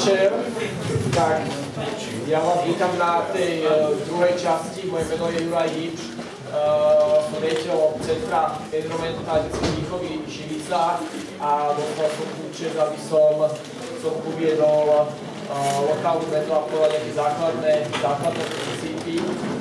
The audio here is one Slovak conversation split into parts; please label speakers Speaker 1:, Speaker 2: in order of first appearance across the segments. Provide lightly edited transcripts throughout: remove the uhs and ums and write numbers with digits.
Speaker 1: večer. Tak, ja vás vítam na tej druhej časti. Moje meno je Juraj Hipš. Som riaditeľom Centra environmentálnej výchovy Živica a dostal som tu čest, aby som uviedol lokálnu menu a povedal nejaké základné princípy.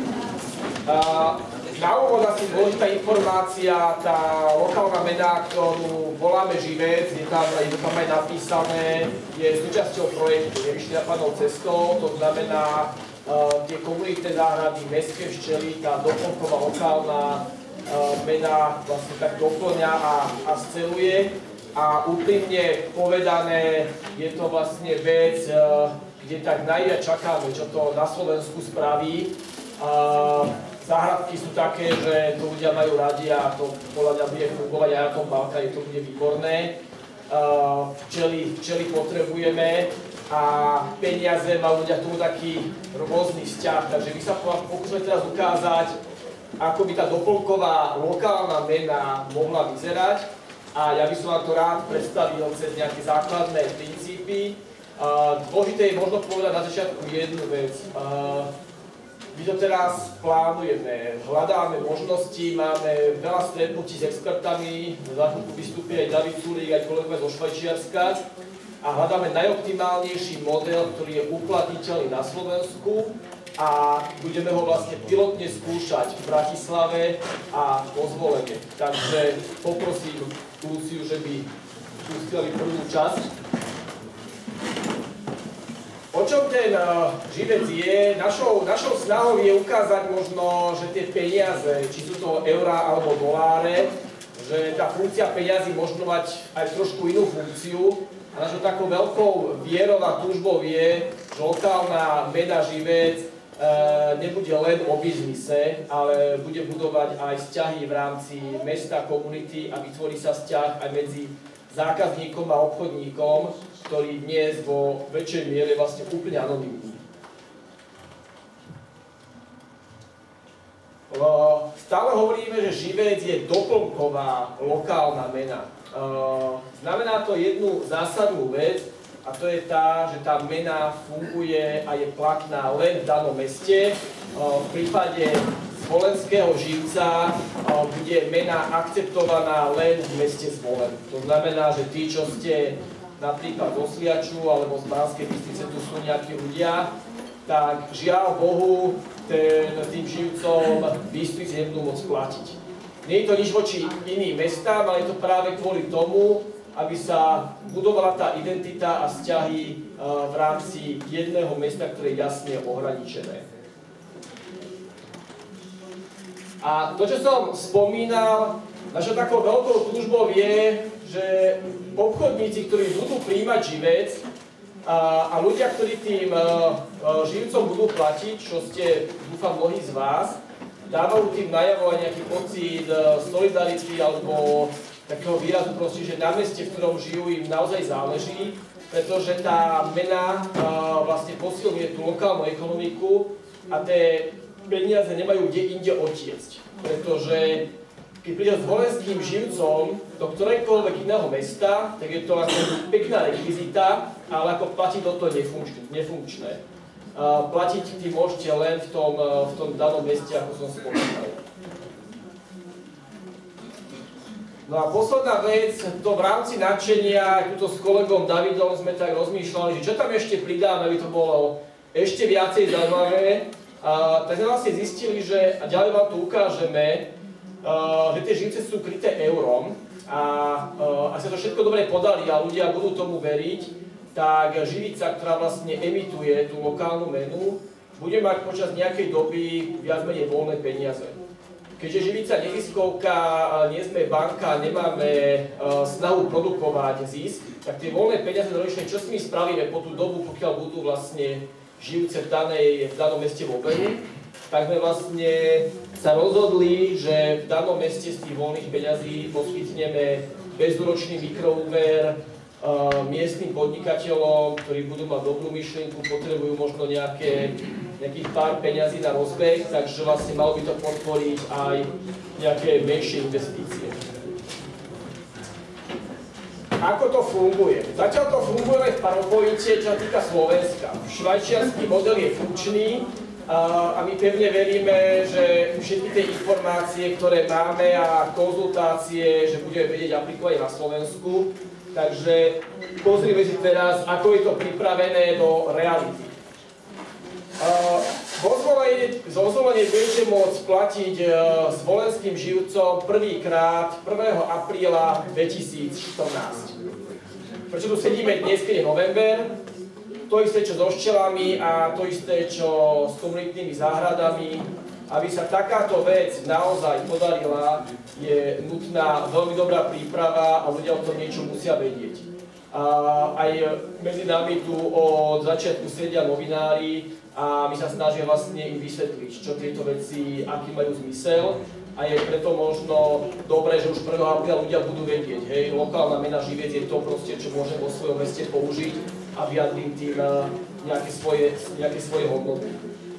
Speaker 1: Na úvod asi dôležitá informácia, tá lokálna mena, ktorú voláme Živec, je tam aj napísané, je súčasťou projektu Nevyšli nápadnou cestou, to znamená tie komunitné záhrady, mestské včely, tá doplnková lokálna mena vlastne tak doplňa a sceluje. A úprimne povedané, je to vlastne vec, kde tak najviac čakáme, čo to na Slovensku spraví. Záhradky sú také, že to ľudia majú radi a to podľa mňa bude fungovať aj na tom Balkáne, to bude výborné. Včely potrebujeme a peniaze majú ľudia k tomu taký rôzny vzťah, takže my sa pokúsime teraz ukázať, ako by tá doplnková lokálna mena mohla vyzerať a ja by som vám to rád predstavil cez nejaké základné princípy. Dôležité je možno povedať na začiatku jednu vec. My to teraz plánujeme, hľadáme možnosti, máme veľa stretnutí s expertami, za chvíľku vystúpi aj David Sulík, aj kolegovia zo Švajčiarska a hľadáme najoptimálnejší model, ktorý je uplatniteľný na Slovensku a budeme ho vlastne pilotne skúšať v Bratislave a vo Zvolene. Takže poprosím Luciu, že by pustila prvú časť. O čom ten Živec je? Našou snahou je ukázať možno, že tie peniaze, či sú to eurá alebo doláre, že tá funkcia peniazy možno mať aj trošku inú funkciu. A našou takou veľkou vierou a túžbou je, že lokálna mena Živec nebude len o biznise, ale bude budovať aj vzťahy v rámci mesta, komunity a vytvorí sa vzťah aj medzi zákazníkom a obchodníkom, ktorý dnes vo väčšej miere vlastne úplne anonymný. Stále hovoríme, že Živec je doplnková lokálna mena. Znamená to jednu zásadnú vec, a to je tá, že tá mena funguje a je platná len v danom meste. V prípade Zvolenského Živca bude mena akceptovaná len v meste Zvolen. To znamená, že tí, čo ste napríklad zo Sliaču alebo z Banskej Bystrice, tu sú nejakí ľudia, tak žiaľ Bohu tým Živcom Bystrici nebudú môcť platiť. Nie je to nič voči iným mestám, ale je to práve kvôli tomu, aby sa budovala tá identita a vzťahy v rámci jedného mesta, ktoré je jasne ohraničené. A to, čo som spomínal, našou takou veľkou túžbou je, že obchodníci, ktorí budú prijímať Živec a ľudia, ktorí tým Živcom budú platiť, čo ste, dúfam, mnohí z vás, dávajú tým najavo aj nejaký pocit solidarity alebo takého výrazu proste, že na meste, v ktorom žijú, im naozaj záleží, pretože tá mena vlastne posilňuje tú lokálnu ekonomiku a tie peniaze nemajú kde inde otiecť. Pretože keď príde s volenským Živcom do ktorejkoľvek iného mesta, tak je to ako pekná rekvizita, ale ako platiť do toho nefunkčné. Platiť tým môžete len v tom danom meste, ako som spomínal. No a posledná vec, to v rámci nadšenia, aj tuto s kolegom Davidom sme tak rozmýšľali, že čo tam ešte pridáme, aby to bolo ešte viacej zaujímavé. Tak sme vlastne zistili, že, a ďalej vám to ukážeme, že tie Živce sú kryté eurom a ak sa to všetko dobre podali a ľudia budú tomu veriť, tak Živica, ktorá vlastne emituje tú lokálnu menu, bude mať počas nejakej doby viac menej voľné peniaze. Keďže Živica neziskovka, nie sme banka, nemáme snahu produkovať zisk, tak tie voľné peniaze doročne, čo s nimi spravíme po tú dobu, pokiaľ budú vlastne Živce v danom meste v obehu, tak sme vlastne sa rozhodli, že v danom meste z tých voľných peňazí poskytneme bezúročný mikroúver miestnym podnikateľom, ktorí budú mať dobrú myšlienku, potrebujú možno nejakých pár peňazí na rozbeh, takže vlastne malo by to podporiť aj nejaké menšie investície. ako to funguje? Zatiaľ to funguje v PowerPointe, čo sa týka Slovenska. Švajčiarsky model je funkčný a my pevne veríme, že všetky tie informácie, ktoré máme a konzultácie, že budeme vedieť aplikovať na Slovensku. Takže pozrime si teraz, ako je to pripravené do reality. Zo zvolenie budete môcť platiť s volenským živcom prvýkrát 1. apríla 2014. Prečo tu sedíme dnes, keď je november? To isté, čo so včelami a to isté, čo s komunitnými záhradami. Aby sa takáto vec naozaj podarila, je nutná veľmi dobrá príprava a ľudia o tom niečo musia vedieť. Aj medzi nami tu od začiatku sedia novinári a my sa snažíme vlastne im vysvetliť, čo tieto veci, aký majú zmysel. A je preto možno dobré, že už 1. apríla ľudia budú vedieť, hej, lokálna mena živec je to proste, čo môžem vo svojom meste použiť a vyjadriť tým nejaké svoje hodnoty.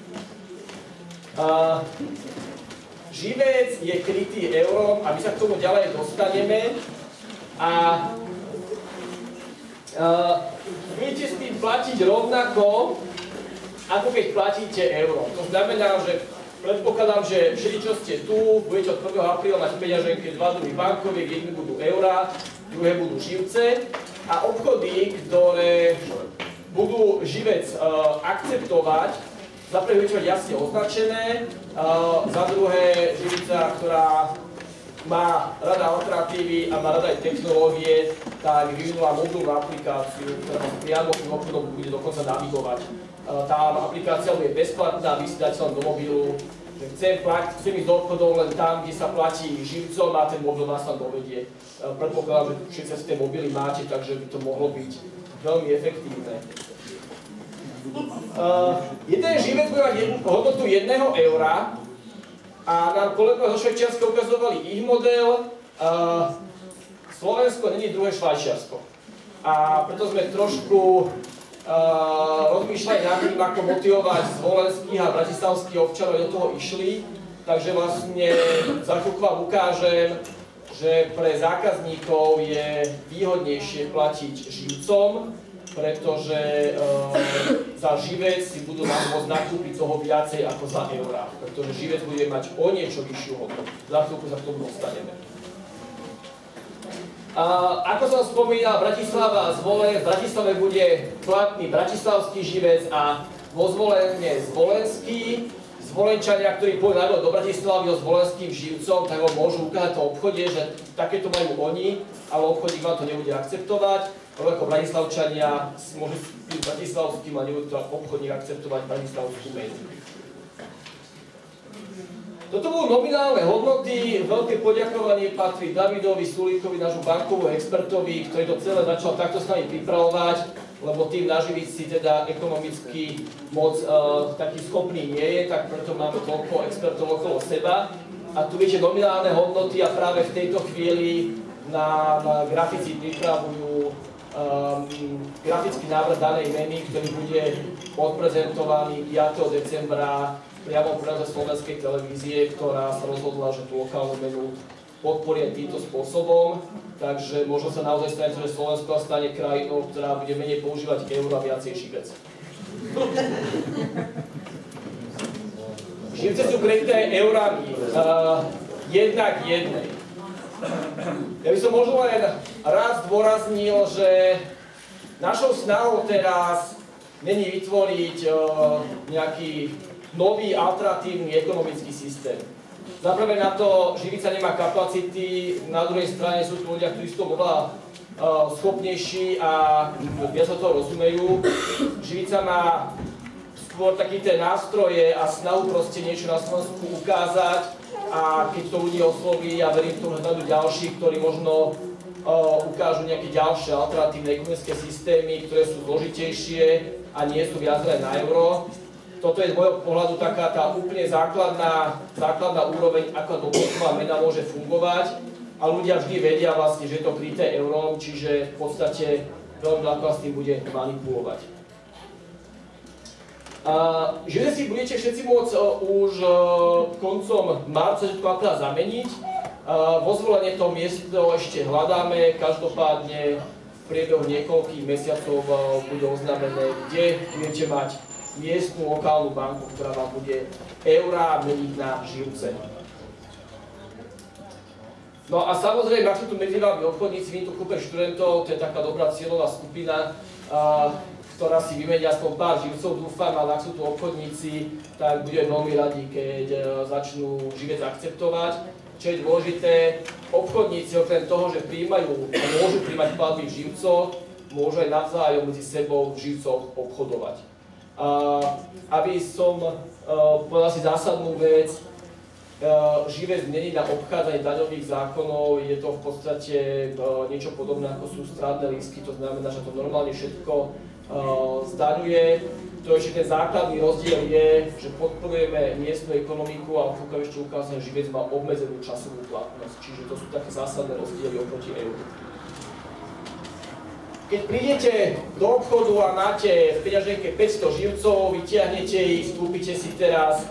Speaker 1: Živec je krytý eurom a my sa k tomu ďalej dostaneme a budete s tým platiť rovnako, ako keď platíte eurom. To znamená, že predpokladám, že všetci, čo ste tu, budete od 1. apríla mať peňaženke 2 druhy bankoviek, jedni budú eurá, druhé budú živce a obchody, ktoré budú živec akceptovať, za prvé budete mať jasne označené, za druhé živica, ktorá má rada alternatívy a má rada aj technológie, tak vyvinula mobilnú aplikáciu, ktorá priamo tým obchodom bude dokonca navigovať. Tá aplikácia bude bezplatná, vy si dáte len do mobilu, že chcem ísť do obchodov len tam, kde sa platí živcom a ten mobil nás tam dovedie. Predpokladám, že všetci si tie mobily máte, takže by to mohlo byť veľmi efektívne. Jeden živec bude mať hodnotu 1 eura a nám kolegovia zo Švajčiarska ukazovali ich model. Slovensko není druhé Švajčiarsko. A preto sme trošku rozmýšľali nad tým, ako motivovať zvolenských a bratislavských občanov, do toho išli. Takže vlastne za chvíľku vám ukážem, že pre zákazníkov je výhodnejšie platiť živcom, pretože za živec si budú môcť nakúpiť toho viacej ako za eurá, pretože živec bude mať o niečo vyššiu hodnotu. Za chvíľku sa k tomu dostaneme. Ako som spomínal, Bratislava a Zvolen, v Bratislave bude platný bratislavský živec a vo Zvolene zvolenský. Zvolenčania, ktorí pôjdu do Bratislavy so zvolenským živcom, tak ho môžu ukázať v obchode, že takéto majú oni, ale obchodník vám to nebude akceptovať. Rovnako Bratislavčania môžu byť bratislavským a nebude to obchodník akceptovať bratislavskú menu. Toto budú nominálne hodnoty. Veľké poďakovanie patrí Davidovi Sulíkovi, nášmu bankovému expertovi, ktorý to celé začal takto s nami pripravovať, lebo tým naživiť si teda ekonomicky moc taký schopný nie je, tak preto máme toľko expertov okolo seba. A tu viete nominálne hodnoty a práve v tejto chvíli na grafici pripravujú grafický návrh danej meny, ktorý bude odprezentovaný 5. decembra priamo v prenoze slovenskej televízie, ktorá sa rozhodla, že tú lokálnu menu podporí týmto spôsobom. Takže možno sa naozaj stane, že Slovensko stane krajinou, ktorá bude menej používať euro a viacej živec. Živce sú kryté eurami, jednak jednej. Ja by som možno len raz zdôraznil, že našou snahou teraz není vytvoriť nejaký nový alternatívny ekonomický systém. Zaprvé na to živica nemá kapacity, na druhej strane sú tu ľudia, ktorí sú to oveľa schopnejší a viac o toho rozumejú. Živica má skôr také tie nástroje a snahu proste niečo na Slovensku ukázať a keď to ľudí osloví, ja verím tomu, že nájdú ďalší, ktorí možno ukážu nejaké ďalšie alternatívne ekonomické systémy, ktoré sú zložitejšie a nie sú viazané na euro. Toto je z môjho pohľadu taká tá úplne základná úroveň, ako dôchodková mena môže fungovať a ľudia vždy vedia vlastne, že je to kryté eurom, čiže v podstate veľmi ľahko s tým bude manipulovať. Že si budete všetci môcť už koncom marca zameniť. Vo Zvolene to miesto ešte hľadáme, každopádne priebehu niekoľkých mesiacov bude oznámené, kde budete mať miestnu lokálnu banku, ktorá vám bude eurá meniť na živce. No a samozrejme, ak sú tu medzi vami obchodníci, vy tu kúpe študentov, to je taká dobrá cieľová skupina, ktorá si vymenia aspoň pár živcov, dúfam, ale ak sú tu obchodníci, tak budeme veľmi radi, keď začnú živec akceptovať. Čo je dôležité, obchodníci okrem toho, že príjmajú a môžu príjmať platby v živcoch, môžu aj navzájom medzi sebou v živcoch obchodovať. Aby som povedal si zásadnú vec, živec není na obchádzanie daňových zákonov, je to v podstate niečo podobné ako sú strádne lístky, to znamená, že to normálne všetko zdaňuje. To ešte ten základný rozdiel je, že podporujeme miestnu ekonomiku a tu ešte ukázať, že živec má obmedzenú časovú platnosť, čiže to sú také zásadné rozdiely oproti euru. Keď prídete do obchodu a máte v peňaženke 500 živcov, vytiahnete ich, kúpite si teraz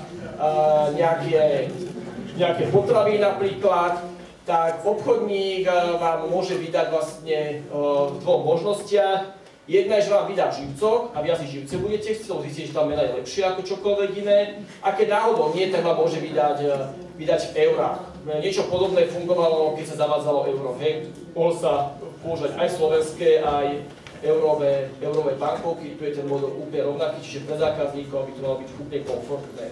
Speaker 1: nejaké potraviny napríklad, tak obchodník vám môže vydať vlastne v dvoch možnostiach. Jedna je, že vám vydá v živcoch a vy asi živce budete chcieť, zistíte, že tá mena je lepšia ako čokoľvek iné. A keď náhodou nie, tak vám môže vydať v eurách. Niečo podobné fungovalo, keď sa zavádzalo euro. Mohol sa používať aj slovenské, aj eurové bankovky. Tu je ten model úplne rovnaký, čiže pre zákazníkov by to malo byť úplne komfortné.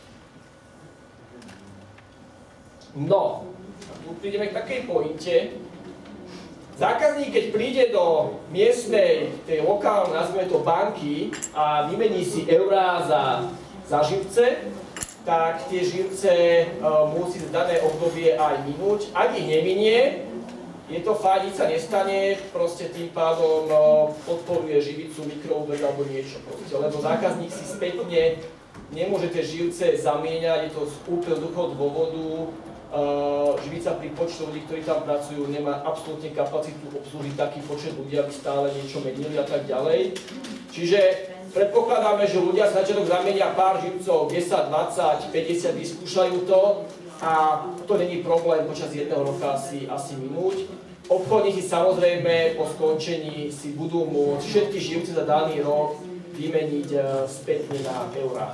Speaker 1: No, a tu prídeme k takej pointe. Zákazník, keď príde do miestnej, tej lokálnej, nazvime to banky a vymení si eurá za živce, tak tie živce musí za dané obdobie aj minúť. Ak ich neminie, je to fajn, nič sa nestane, proste tým pádom podporuje živicu, mikroúver alebo niečo proste, lebo zákazník si spätne nemôže tie živce zamieňať, je to z úplne dôvodu. Živica pri počte ľudí, ktorí tam pracujú, nemá absolútne kapacitu obslužiť taký počet ľudí, aby stále niečo menili a tak ďalej. Čiže predpokladáme, že ľudia sa začiatok zamenia pár živcov, 10, 20, 50, vyskúšajú to a to není problém počas jedného roka asi minúť. Obchodníci samozrejme po skončení si budú môcť všetky živce za daný rok vymeniť spätne na eurá.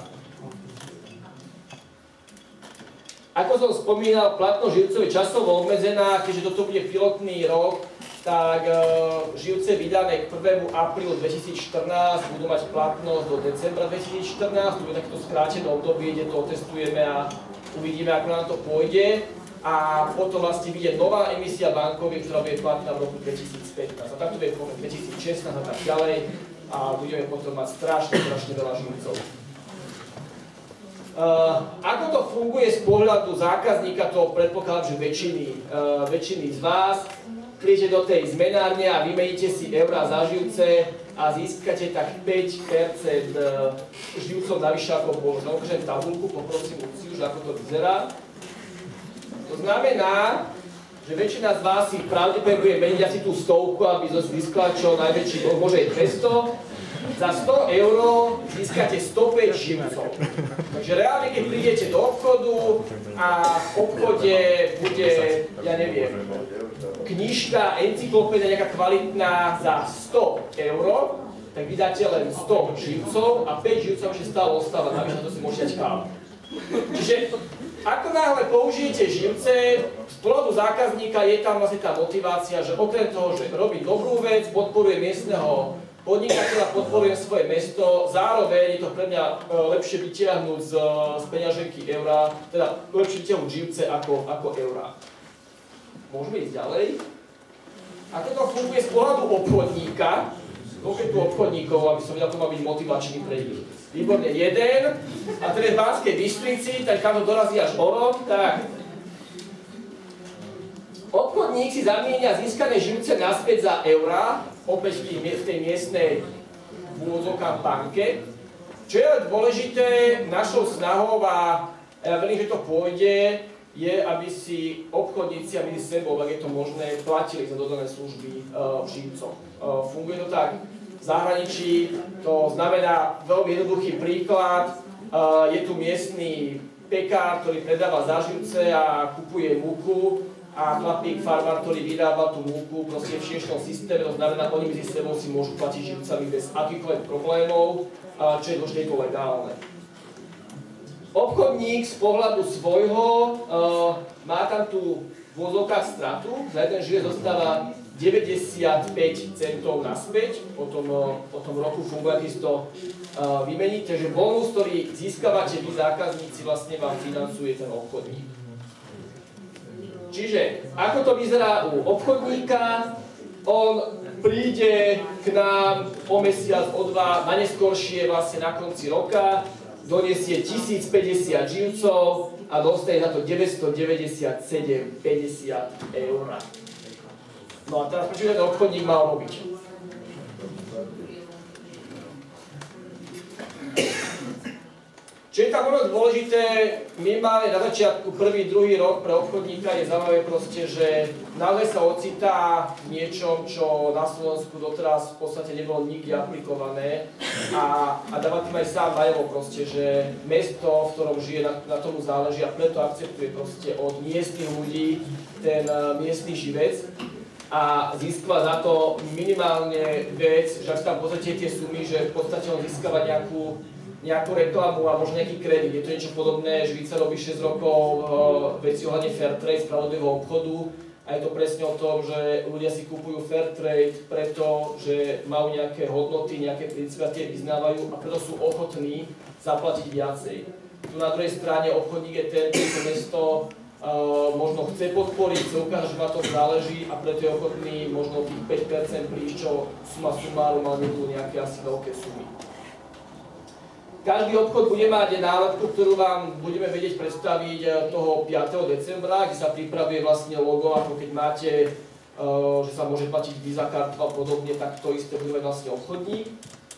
Speaker 1: Ako som spomínal, platnosť živcov je časovo obmedzená, keďže toto bude pilotný rok, tak živce vydané k 1. aprílu 2014 budú mať platnosť do decembra 2014, to bude takéto skrátené obdobie, kde to otestujeme a uvidíme, ako nám to pôjde. A potom vlastne vyjde nová emisia bankoviek, ktorá bude platná v roku 2015. A takto bude v 2016 a tak ďalej a budeme potom mať strašne veľa živcov. Ako to funguje z pohľadu zákazníka, to predpokladám, že väčšiny z vás prídete do tej zmenárne a vymeníte si eurá za živce a získate tak 5% živcov navyše ako možno. Ukážem tabuľku, poprosím Luciu, že ako to vyzerá. To znamená, že väčšina z vás si pravdepodobne bude meniť asi tú stovku, aby získala čo najväčší, môže aj 200. Za 100 € získate 105 živcov. Takže reálne, keď prídete do obchodu a v obchode bude, ja neviem, knižka, encyklopédia nejaká kvalitná za 100 €, tak vydáte len 100 živcov a 5 živcov ešte stále ostáva, navyše to si môžete dať kávu. Čiže ako náhle použijete živce, z pohľadu zákazníka je tam vlastne tá motivácia, že okrem toho, že robí dobrú vec, podporuje miestneho podnikateľa, podporujem svoje mesto, zároveň je to pre mňa lepšie vytiahnuť z peňaženky eurá, teda lepšie vytiahnuť živce ako eurá. Môžeme ísť ďalej. Ako to funguje z pohľadu obchodníka, konkrétne obchodníkov, aby som vedel, ako má byť motivačný pre nich. Výborne, jeden, a teda v Banskej Bystrici, tak kam to dorazí až o rok, tak obchodník si zamieňa získané živce naspäť za eurá, opäť v tej miestnej v úvodzovkách banke. Čo je dôležité, našou snahou, a ja verím, že to pôjde, je, aby si obchodníci a medzi sebou, ak je to možné, platili za dodané služby v živcoch. Funguje to tak v zahraničí, to znamená veľmi jednoduchý príklad. Je tu miestny pekár, ktorý predáva za živce a kupuje múku a chlapík, farmár, ktorý vydáva tú múku proste v šieštom systéme, to znamená, oni medzi sebou si môžu platiť živcami bez akýchkoľvek problémov, čo je dôležité, je to legálne. Obchodník z pohľadu svojho má tam tú v úvodzovkách stratu, za jeden živec dostáva 95 centov naspäť, po tom roku funguje, keď si to vymeníte, že bonus, ktorý získavate vy zákazníci, vlastne vám financuje ten obchodník. Čiže, ako to vyzerá u obchodníka, on príde k nám o mesiac, o dva, na neskôršie vlastne na konci roka, donesie 1050 živcov a dostane za to 997,50 eur. No a teraz prečo ten obchodník mal robiť? Čo je tam veľmi dôležité, minimálne na začiatku, prvý, druhý rok pre obchodníka je zaujímavé proste, že naozaj sa ocitá v niečom, čo na Slovensku doteraz v podstate nebolo nikde aplikované a dáva tým aj sám najavo proste, že mesto, v ktorom žije, na tomu záleží a preto akceptuje proste od miestnych ľudí ten miestny živec a získava za to minimálne vec, že ak tam pozrite tie sumy, že v podstate on získava nejakú reklamu a možno nejaký kredit. Je to niečo podobné, že Švica robí 6 rokov veci ohľadne Fairtrade, spravodlivého obchodu a je to presne o tom, že ľudia si kupujú Fairtrade preto, že majú nejaké hodnoty, nejaké princípy a tie vyznávajú a preto sú ochotní zaplatiť viacej. Tu na druhej strane obchodník je ten, ktorý to mesto možno chce podporiť, chce ukázať, že ma to záleží a preto je ochotný možno tých 5% prísť, čo suma sumárum, ale nebudú nejaké asi veľké sumy. Každý obchod bude mať nálepku, ktorú vám budeme vedieť predstaviť toho 5. decembra, kde sa pripravuje vlastne logo, ako keď máte, že sa môže platiť Visa kartu a podobne, tak to isté bude mať vlastne obchodník.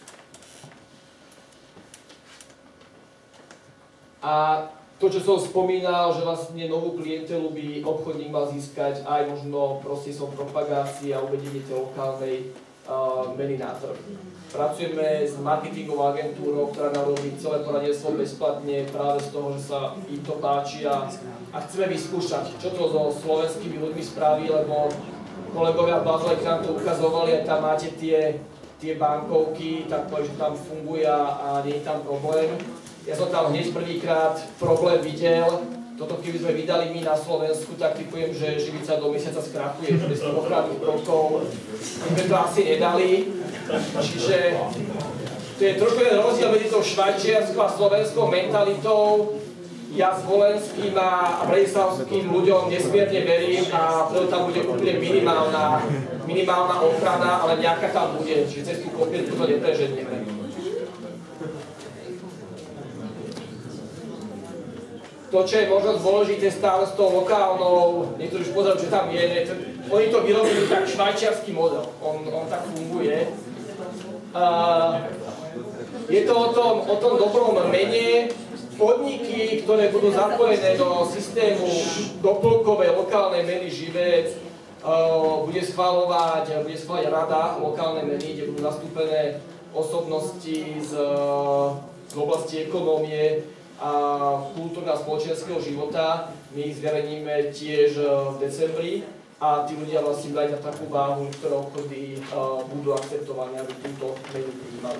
Speaker 1: A to, čo som spomínal, že vlastne novú klientelu by obchodník mal získať aj možno prostredníctvom propagácie a uvedenie tej lokálnej meny na trh. Pracujeme s marketingovou agentúrou, ktorá nám robí celé poradenstvo bezplatne práve z toho, že sa im to páči a chceme vyskúšať, čo to so slovenskými ľuďmi spraví, lebo kolegovia v Bazile nám to ukazovali a tam máte tie bankovky, tak že tam funguje a nie je tam problém. Ja som tam hneď prvýkrát problém videl. Toto keby sme vydali my na Slovensku, tak typujem, že Živica do mesiaca skrachuje, bez tých ochranných prvkov. My sme to asi nedali. Čiže to je trošku jeden rozdiel medzi tou švajčiarskou a slovenskou mentalitou. Ja s volenským a bratislavským ľuďom nesmierne verím a preto tam bude úplne minimálna ochrana, ale nejaká tam bude, čiže cez tú kompletku to nepreženieme. To, čo je možno dôležité stále s tou lokálnou, niektorí už pozerajú, čo tam je, oni to vyrobili tak švajčiarsky model, on tak funguje. Je to o tom dobrom mene, podniky, ktoré budú zapojené do systému doplnkovej lokálnej meny živec, bude schvaľovať rada lokálnej meny, kde budú zastúpené osobnosti z oblasti ekonómie a kultúrneho a spoločenského života. My ich zverejníme tiež v decembri a tí ľudia vlastne dajú na takú váhu, ktoré obchody budú akceptované, aby túto menu prijímali.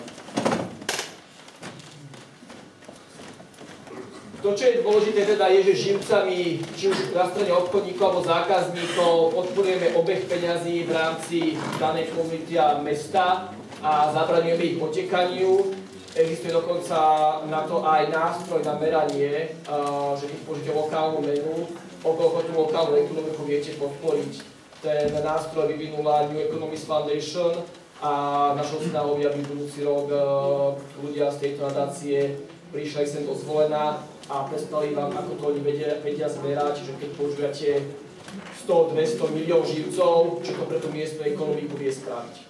Speaker 1: To, čo je dôležité teda, je, že živcami, či už na strane obchodníkov alebo zákazníkov, podporujeme obeh peňazí v rámci danej komunity a mesta a zabraňujeme ich otekaniu. Existuje dokonca na to aj nástroj na meranie, že keď použijete lokálnu menu, okoľko tú lokálnu ekonomiku viete podporiť. Ten nástroj vyvinula New Economist Foundation a našou snahou je, aby budúci rok ľudia z tejto nadácie prišli sem do Zvolena a predstavili vám, ako to oni vedia zmerať, čiže keď používate 100-200 milión živcov, čo to pre tú miestnu ekonomiku vie spraviť.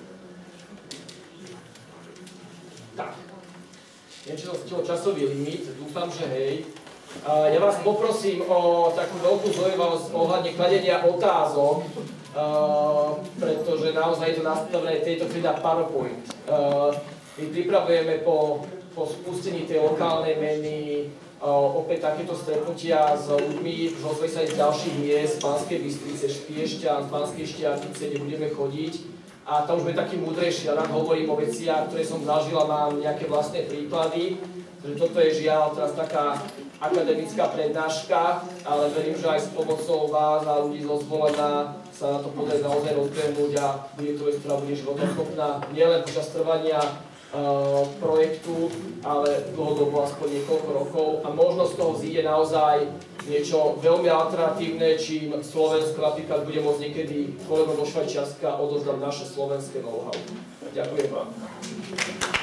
Speaker 1: Tak, neviem, či som stihol časový limit, dúfam, že hej. Ja vás poprosím o takú veľkú zaujímavosť ohľadne kladenia otázok, pretože naozaj je to nastavené tejto chvíli na PowerPoint. My pripravujeme po spustení tej lokálnej meny opäť takéto stretnutia s ľuďmi, že ozve sa aj z ďalších miest, z Banskej Bystrice, Špiešťan, z Banskej Štiavnice, kde budeme chodiť. A tam už bude taký múdrejší, ja rád hovorím o veciach, ktoré som zažil a mám nejaké vlastné príklady. Takže toto je žiaľ teraz taká akademická prednáška, ale verím, že aj s pomocou vás a ľudí zo Zvolena sa na to podarí naozaj rozbehnúť a bude to vec, ktorá bude životoschopná nielen počas trvania projektu, ale dlhodobo aspoň niekoľko rokov a možno z toho zíde naozaj niečo veľmi alternatívne, čím Slovensko napríklad bude môcť niekedy kolegom do Švajčiarska odozdať naše slovenské know-how. Ďakujem vám.